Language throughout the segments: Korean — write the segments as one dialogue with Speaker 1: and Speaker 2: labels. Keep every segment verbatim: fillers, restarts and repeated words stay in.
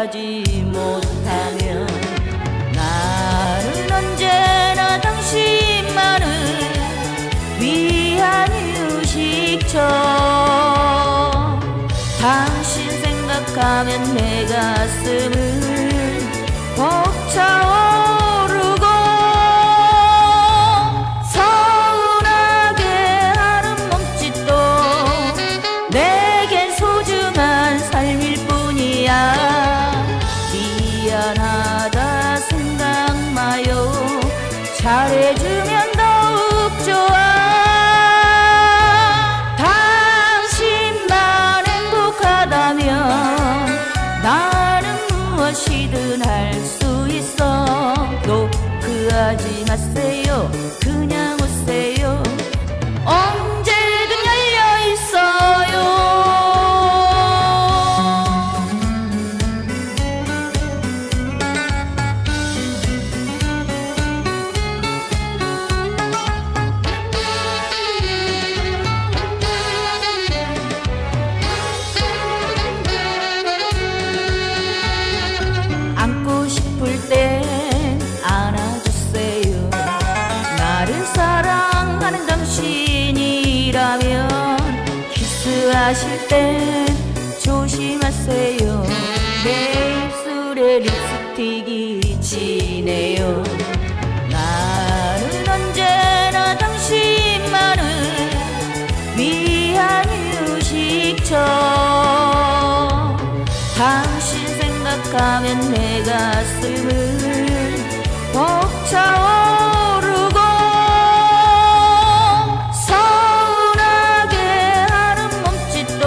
Speaker 1: 이해하지 못하면 나는 언제나 당신만을 위한 휴식처. 당신 생각하면 내 가슴을 벅차오르고 서운하게 하는 몸짓도 내겐 소중한 삶일 뿐이야. 미안하다 생각마요. 잘해주면 더욱 좋아. 당신만 행복하다면 나는 무엇이든 할 수 있어. 노크하지 마세요. 그냥 오세요. 언제든 열려 있어요. 안고 싶을 땐 안아주세요. 나를 사랑하는 당신이라면 키스하실 땐 조심하세요. 내 입술에 립스틱이 지네요. 나는 언제나 당신만을 위한 휴식처. 당신 생각하면 내 가슴을 벅차오르고 서운하게 하는 몸짓도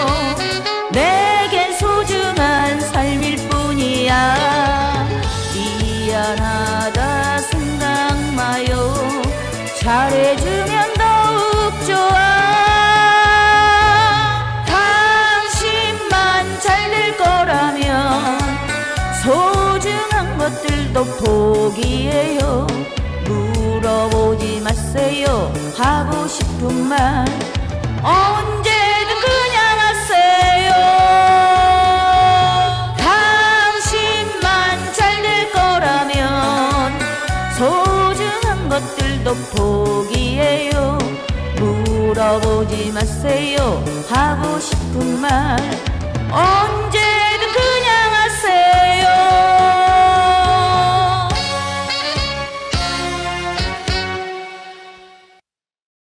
Speaker 1: 내겐 소중한 삶일 뿐이야. 미안하다 생각마요. 잘해주면 더욱 좋아. 소중한 것들도 포기해요. 물어보지 마세요. 하고 싶은 말 언제든 그냥 하세요. 당신만 잘 될 거라면 소중한 것들도 포기해요. 물어보지 마세요. 하고 싶은 말 언제